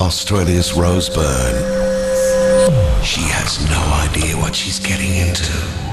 Australia's Rose Byrne. She has no idea what she's getting into.